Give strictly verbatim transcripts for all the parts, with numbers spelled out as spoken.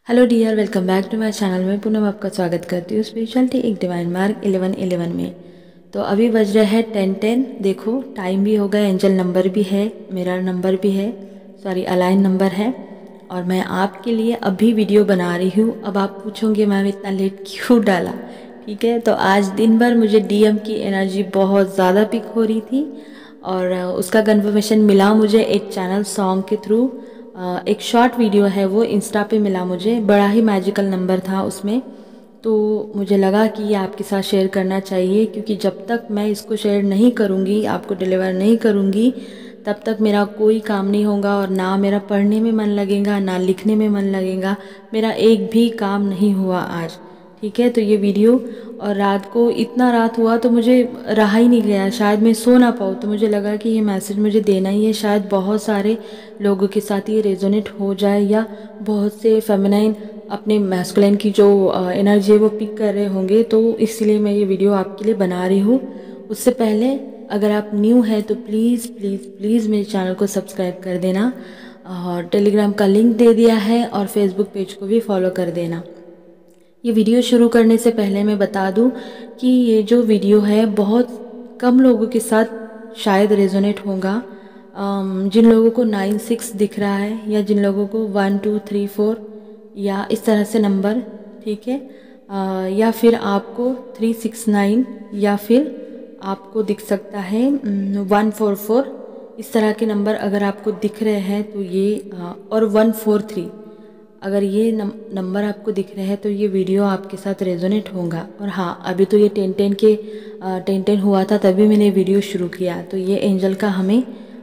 Hello dear, welcome back to my channel में पुनः आपका स्वागत करती हूँ स्पिरिचुअलिटी एक डिवाइन मार्क इलेवन इलेवन में। तो अभी बज रहा है टेन टेन। देखो टाइम भी हो गया, एंजल नंबर भी है, मिरर नंबर भी है, सॉरी अलाइन नंबर है। और मैं आपके लिए अभी वीडियो बना रही हूँ। अब आप पूछोगे मैम इतना लेट क्यों डाला? ठीक है, तो आज दिन भर मुझे डीएम की एनर्जी बहुत ज़्यादा पिक हो रही थी और उसका कन्फर्मेशन मिला मुझे एक चैनल सॉन्ग के थ्रू। एक शॉर्ट वीडियो है वो इंस्टा पे मिला मुझे, बड़ा ही मैजिकल नंबर था उसमें। तो मुझे लगा कि ये आपके साथ शेयर करना चाहिए, क्योंकि जब तक मैं इसको शेयर नहीं करूँगी, आपको डिलीवर नहीं करूँगी, तब तक मेरा कोई काम नहीं होगा और ना मेरा पढ़ने में मन लगेगा ना लिखने में मन लगेगा। मेरा एक भी काम नहीं हुआ आज। ठीक है, तो ये वीडियो और रात को इतना रात हुआ तो मुझे रहा ही नहीं गया, शायद मैं सो ना पाऊँ। तो मुझे लगा कि ये मैसेज मुझे देना ही है, शायद बहुत सारे लोगों के साथ ये रेजोनेट हो जाए या बहुत से फेमिनाइन अपने मैस्कुलिन की जो एनर्जी है वो पिक कर रहे होंगे। तो इसलिए मैं ये वीडियो आपके लिए बना रही हूँ। उससे पहले अगर आप न्यू हैं तो प्लीज़ प्लीज़ प्लीज़ मेरे चैनल को सब्सक्राइब कर देना और टेलीग्राम का लिंक दे दिया है और फेसबुक पेज को भी फॉलो कर देना। ये वीडियो शुरू करने से पहले मैं बता दूं कि ये जो वीडियो है बहुत कम लोगों के साथ शायद रेजोनेट होगा। जिन लोगों को नाइन सिक्स दिख रहा है या जिन लोगों को वन टू थ्री फोर या इस तरह से नंबर, ठीक है, आ, या फिर आपको थ्री सिक्स नाइन या फिर आपको दिख सकता है वन फोर फोर, इस तरह के नंबर अगर आपको दिख रहे हैं तो ये आ, और वन फोर थ्री, अगर ये नंबर आपको दिख रहे हैं तो ये वीडियो आपके साथ रेजोनेट होगा। और हाँ, अभी तो ये टेन टेन के टेन टेन हुआ था तभी मैंने वीडियो शुरू किया। तो ये एंजल का हमें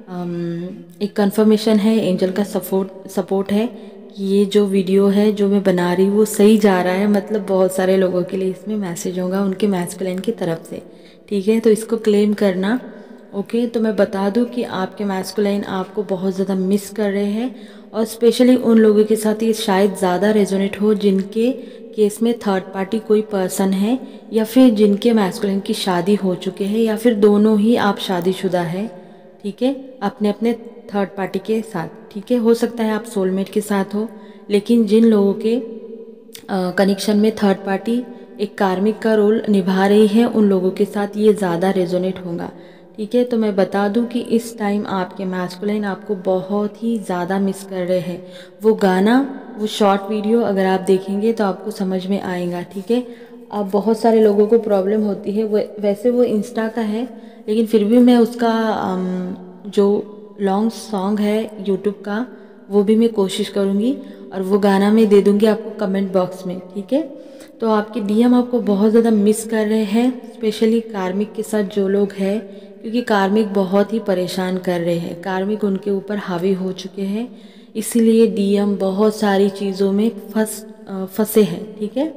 एक कंफर्मेशन है, एंजल का सपोर्ट सपोर्ट है कि ये जो वीडियो है जो मैं बना रही हूँ वो सही जा रहा है। मतलब बहुत सारे लोगों के लिए इसमें मैसेज होगा उनके मैस्कुलिन की तरफ से। ठीक है, तो इसको क्लेम करना। ओके, तो मैं बता दूं कि आपके मैस्कुलिन आपको बहुत ज़्यादा मिस कर रहे हैं और स्पेशली उन लोगों के साथ ये शायद ज़्यादा रेजोनेट हो जिनके केस में थर्ड पार्टी कोई पर्सन है या फिर जिनके मैस्कुलिन की शादी हो चुके हैं या फिर दोनों ही आप शादीशुदा है। ठीक है, अपने अपने थर्ड पार्टी के साथ। ठीक है, हो सकता है आप सोलमेट के साथ हो, लेकिन जिन लोगों के कनेक्शन में थर्ड पार्टी एक कार्मिक का रोल निभा रही है उन लोगों के साथ ये ज़्यादा रेजोनेट होगा। ठीक है, तो मैं बता दूं कि इस टाइम आपके मैस्कुलिन आपको बहुत ही ज़्यादा मिस कर रहे हैं। वो गाना, वो शॉर्ट वीडियो अगर आप देखेंगे तो आपको समझ में आएगा। ठीक है, अब बहुत सारे लोगों को प्रॉब्लम होती है, वो वैसे वो इंस्टा का है लेकिन फिर भी मैं उसका जो लॉन्ग सॉन्ग है यूट्यूब का वो भी मैं कोशिश करूँगी और वो गाना मैं दे दूँगी आपको कमेंट बॉक्स में। ठीक है, तो आपके डीएम आपको बहुत ज़्यादा मिस कर रहे हैं, स्पेशली कार्मिक के साथ जो लोग हैं, क्योंकि कार्मिक बहुत ही परेशान कर रहे हैं, कार्मिक उनके ऊपर हावी हो चुके हैं, इसीलिए डीएम बहुत सारी चीज़ों में फंस फंसे हैं। ठीक है,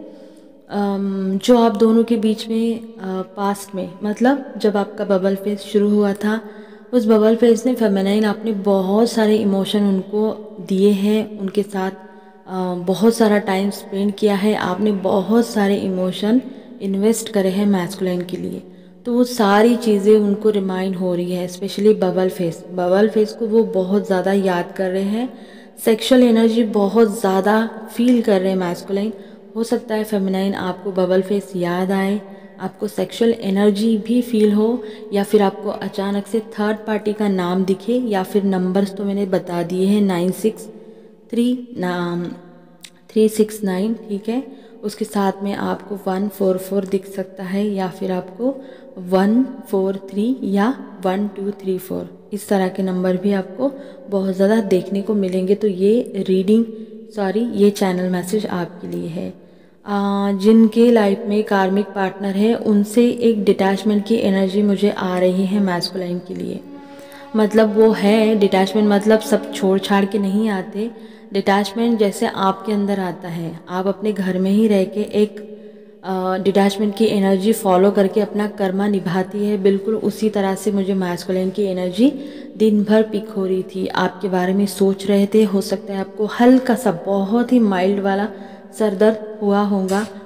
जो आप दोनों के बीच में पास्ट में, मतलब जब आपका बबल फेज शुरू हुआ था, उस बबल फेज में फेमिनाइन आपने बहुत सारे इमोशन उनको दिए हैं, उनके साथ बहुत सारा टाइम स्पेंड किया है, आपने बहुत सारे इमोशन इन्वेस्ट करे हैं मैस्कुलिन के लिए। तो वो सारी चीज़ें उनको रिमाइंड हो रही है, specially bubble face bubble face को वो बहुत ज़्यादा याद कर रहे हैं, सेक्सुअल एनर्जी बहुत ज़्यादा फील कर रहे हैं मैस्कुलिन। हो सकता है फेमिनाइन आपको बबल फेस याद आए, आपको सेक्सुअल एनर्जी भी फील हो, या फिर आपको अचानक से थर्ड पार्टी का नाम दिखे, या फिर नंबर्स तो मैंने बता दिए हैं नाइन सिक्स थ्री नाम थ्री सिक्स नाइन। ठीक है, उसके साथ में आपको वन फोर फोर दिख सकता है या फिर आपको वन फोर थ्री या वन टू थ्री फोर, इस तरह के नंबर भी आपको बहुत ज़्यादा देखने को मिलेंगे। तो ये रीडिंग, सॉरी ये चैनल मैसेज आपके लिए है। आ, जिनके लाइफ में कार्मिक पार्टनर है उनसे एक डिटैचमेंट की एनर्जी मुझे आ रही है मैस्कुलाइन के लिए। मतलब वो है डिटैचमेंट, मतलब सब छोड़ छाड़ के नहीं आते। डिटैचमेंट जैसे आपके अंदर आता है, आप अपने घर में ही रह के एक डिटैचमेंट की एनर्जी फॉलो करके अपना कर्मा निभाती है, बिल्कुल उसी तरह से मुझे मैस्कुलिन की एनर्जी दिन भर पिक हो रही थी। आपके बारे में सोच रहे थे, हो सकता है आपको हल्का सा बहुत ही माइल्ड वाला सर दर्द हुआ होगा,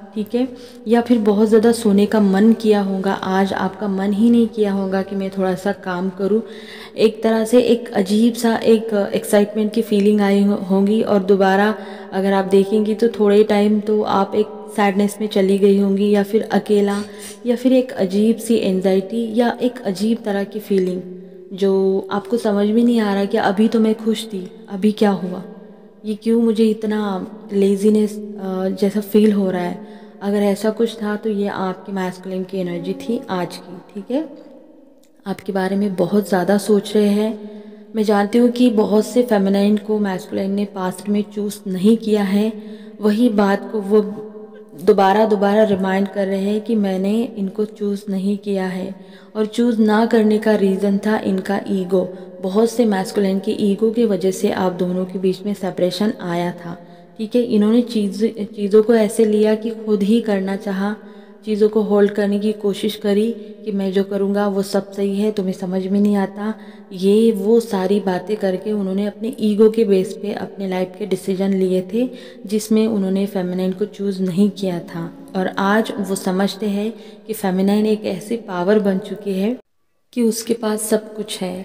ठीक है, या फिर बहुत ज़्यादा सोने का मन किया होगा, आज आपका मन ही नहीं किया होगा कि मैं थोड़ा सा काम करूं। एक तरह से एक अजीब सा एक एक्साइटमेंट की फीलिंग आई होगी, और दोबारा अगर आप देखेंगी तो थोड़े टाइम तो आप एक सैडनेस में चली गई होंगी, या फिर अकेला, या फिर एक अजीब सी एंजाइटी, या एक अजीब तरह की फीलिंग जो आपको समझ में नहीं आ रहा कि अभी तो मैं खुश थी, अभी क्या हुआ, ये क्यों मुझे इतना लेज़ीनेस जैसा फील हो रहा है। अगर ऐसा कुछ था तो ये आपकी मैस्कुलिन की एनर्जी थी आज की, ठीक है। आपके बारे में बहुत ज़्यादा सोच रहे हैं। मैं जानती हूँ कि बहुत से फेमिनाइन को मैस्कुलिन ने पास्ट में चूज़ नहीं किया है, वही बात को वो दोबारा दोबारा रिमाइंड कर रहे हैं कि मैंने इनको चूज़ नहीं किया है। और चूज़ ना करने का रीज़न था इनका ईगो। बहुत से मैस्कुलिन के ईगो की वजह से आप दोनों के बीच में सेपरेशन आया था, ठीक है। इन्होंने चीज़ चीज़ों को ऐसे लिया कि खुद ही करना चाहा, चीज़ों को होल्ड करने की कोशिश करी कि मैं जो करूँगा वो सब सही है, तुम्हें समझ में नहीं आता। ये वो सारी बातें करके उन्होंने अपने ईगो के बेस पे अपने लाइफ के डिसीजन लिए थे, जिसमें उन्होंने फेमिनाइन को चूज़ नहीं किया था। और आज वो समझते हैं कि फेमिनाइन एक ऐसी पावर बन चुकी है कि उसके पास सब कुछ है।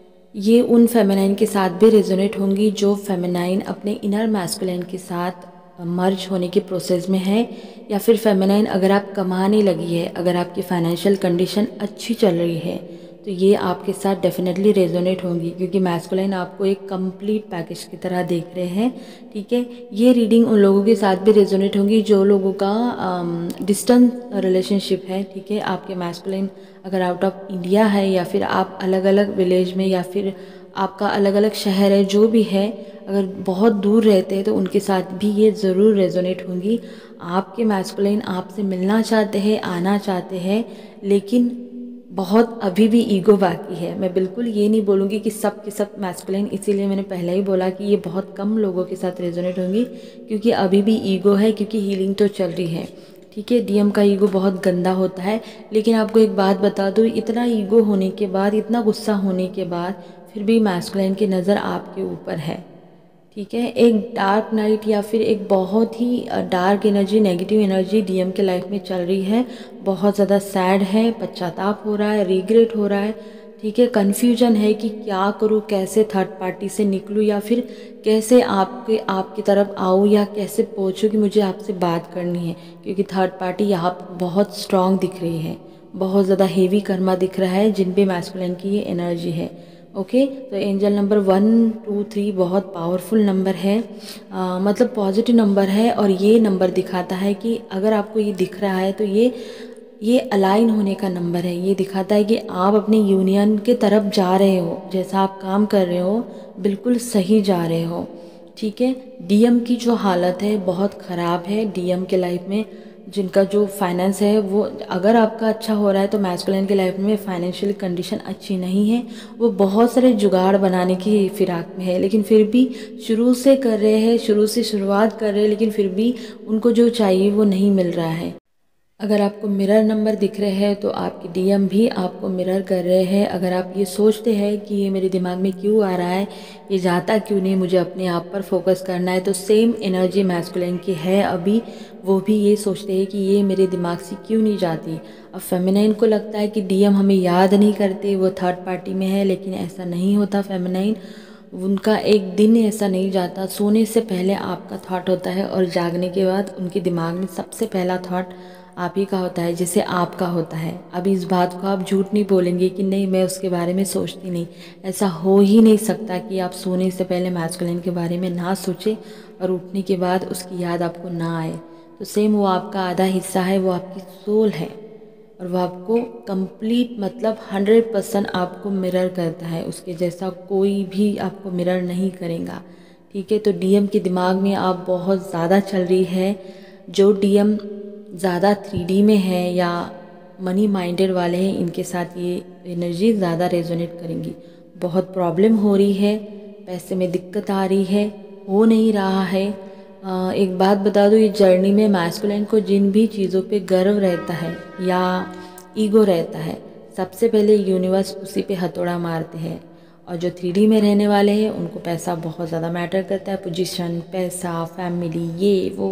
ये उन फेमिनाइन के साथ भी रेजोनेट होंगी जो फेमिनाइन अपने इनर मैस्कुलिन के साथ मर्ज होने के प्रोसेस में है, या फिर फेमिनाइन अगर आप कमाने लगी है, अगर आपकी फाइनेंशियल कंडीशन अच्छी चल रही है, तो ये आपके साथ डेफिनेटली रेजोनेट होंगी, क्योंकि मैस्कुलिन आपको एक कंप्लीट पैकेज की तरह देख रहे हैं, ठीक है। ये रीडिंग उन लोगों के साथ भी रेजोनेट होंगी जो लोगों का डिस्टेंस रिलेशनशिप है, ठीक है। आपके मैस्कुलिन अगर आउट ऑफ इंडिया है, या फिर आप अलग अलग विलेज में, या फिर आपका अलग अलग शहर है, जो भी है, अगर बहुत दूर रहते हैं तो उनके साथ भी ये ज़रूर रेजोनेट होंगी। आपके मैस्कुलिन आपसे मिलना चाहते हैं, आना चाहते हैं, लेकिन बहुत अभी भी ईगो बाकी है। मैं बिल्कुल ये नहीं बोलूँगी कि सब के सब मैस्कुलिन, इसीलिए मैंने पहले ही बोला कि ये बहुत कम लोगों के साथ रेजोनेट होंगी, क्योंकि अभी भी ईगो है, क्योंकि हीलिंग तो चल रही है, ठीक है। डीएम का ईगो बहुत गंदा होता है। लेकिन आपको एक बात बता दूँ, इतना ईगो होने के बाद, इतना गुस्सा होने के बाद, फिर भी मैस्कुलिन की नज़र आपके ऊपर है, ठीक है। एक डार्क नाइट या फिर एक बहुत ही dark energy, negative energy DM के लाइफ में चल रही है। बहुत ज़्यादा सैड है, पश्चाताप हो रहा है, रिग्रेट हो रहा है, ठीक है। कन्फ्यूजन है कि क्या करूँ, कैसे थर्ड पार्टी से निकलूँ, या फिर कैसे आपके आपकी तरफ आऊँ, या कैसे पहुँचूँ कि मुझे आपसे बात करनी है, क्योंकि थर्ड पार्टी यहाँ बहुत स्ट्रॉन्ग दिख रही है, बहुत ज़्यादा हेवी कर्मा दिख रहा है जिन पे मैस्कुलिन की ये एनर्जी है, ओके। तो angel number one two three बहुत पावरफुल नंबर है, आ, मतलब पॉजिटिव नंबर है। और ये नंबर दिखाता है कि अगर आपको ये दिख रहा है तो ये ये अलाइन होने का नंबर है। ये दिखाता है कि आप अपनी यूनियन के तरफ जा रहे हो, जैसा आप काम कर रहे हो बिल्कुल सही जा रहे हो, ठीक है। डीएम की जो हालत है बहुत ख़राब है। डीएम के लाइफ में जिनका जो फाइनेंस है, वो अगर आपका अच्छा हो रहा है तो मैस्कुलिन के लाइफ में फाइनेंशियल कंडीशन अच्छी नहीं है। वो बहुत सारे जुगाड़ बनाने की फिराक में है, लेकिन फिर भी शुरू से कर रहे हैं, शुरू से शुरुआत कर रहे हैं, लेकिन फिर भी उनको जो चाहिए वो नहीं मिल रहा है। अगर आपको मिरर नंबर दिख रहे हैं तो आपके डीएम भी आपको मिरर कर रहे हैं। अगर आप ये सोचते हैं कि ये मेरे दिमाग में क्यों आ रहा है, ये जाता क्यों नहीं, मुझे अपने आप पर फोकस करना है, तो सेम एनर्जी मैस्कुलिन की है अभी। वो भी ये सोचते हैं कि ये मेरे दिमाग से क्यों नहीं जाती। अब फेमिनाइन को लगता है कि डीएम हमें याद नहीं करते, वो थर्ड पार्टी में है, लेकिन ऐसा नहीं होता। फेमिनाइन उनका एक दिन ऐसा नहीं जाता, सोने से पहले आपका थॉट होता है और जागने के बाद उनके दिमाग में सबसे पहला थॉट आप ही का होता है, जैसे आपका होता है। अब इस बात को आप झूठ नहीं बोलेंगे कि नहीं मैं उसके बारे में सोचती नहीं। ऐसा हो ही नहीं सकता कि आप सोने से पहले मैस्कुलिन के बारे में ना सोचें और उठने के बाद उसकी याद आपको ना आए। तो सेम वो आपका आधा हिस्सा है, वो आपकी सोल है, और वो आपको कंप्लीट मतलब हंड्रेड परसेंट आपको मिरर करता है। उसके जैसा कोई भी आपको मिरर नहीं करेगा, ठीक है। तो डीएम के दिमाग में आप बहुत ज़्यादा चल रही है। जो डीएम ज़्यादा थ्री डी में है या मनी माइंडेड वाले हैं, इनके साथ ये एनर्जी ज़्यादा रेजोनेट करेंगी। बहुत प्रॉब्लम हो रही है, पैसे में दिक्कत आ रही है, हो नहीं रहा है। आ, एक बात बता दूँ, ये जर्नी में मैस्कुलिन को जिन भी चीज़ों पे गर्व रहता है या ईगो रहता है, सबसे पहले यूनिवर्स उसी पे हथौड़ा मारते हैं। और जो थ्री डी में रहने वाले हैं उनको पैसा बहुत ज़्यादा मैटर करता है, पोजीशन, पैसा, फैमिली, ये वो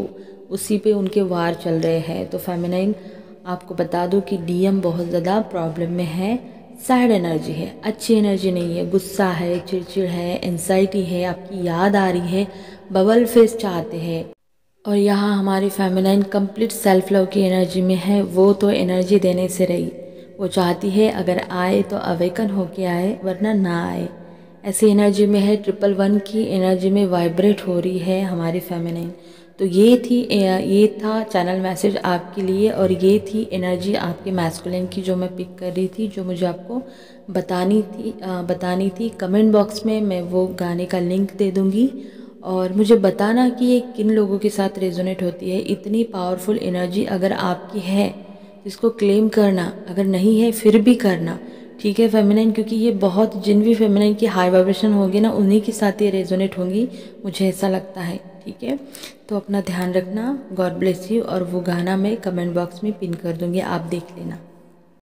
उसी पे उनके वार चल रहे हैं। तो फेमिनाइन आपको बता दूं कि डीएम बहुत ज़्यादा प्रॉब्लम में है, सैड एनर्जी है, अच्छी एनर्जी नहीं है, गुस्सा है, चिड़चिड़ है, एंजाइटी है, आपकी याद आ रही है, बबल फेस चाहते हैं। और यहाँ हमारी फेमिनाइन कंप्लीट सेल्फ लव की एनर्जी में है। वो तो एनर्जी देने से रही, वो चाहती है अगर आए तो अवेकन होके आए, वरना ना आए। ऐसी एनर्जी में है, ट्रिपल वन की एनर्जी में वाइब्रेट हो रही है हमारी फेमिनाइन। तो ये थी ये था चैनल मैसेज आपके लिए, और ये थी एनर्जी आपके मैस्कुलिन की जो मैं पिक कर रही थी, जो मुझे आपको बतानी थी आ, बतानी थी। कमेंट बॉक्स में मैं वो गाने का लिंक दे दूँगी, और मुझे बताना कि ये किन लोगों के साथ रेजोनेट होती है। इतनी पावरफुल एनर्जी अगर आपकी है तो इसको क्लेम करना, अगर नहीं है फिर भी करना, ठीक है फेमिनाइन, क्योंकि ये बहुत जिन भी फेमिनाइन की हाई वाइब्रेशन होगी ना, उन्हीं के साथ ये रेजोनेट होंगी, मुझे ऐसा लगता है, ठीक है। तो अपना ध्यान रखना, गॉड ब्लेस यू। और वो गाना मैं कमेंट बॉक्स में पिन कर दूँगी, आप देख लेना।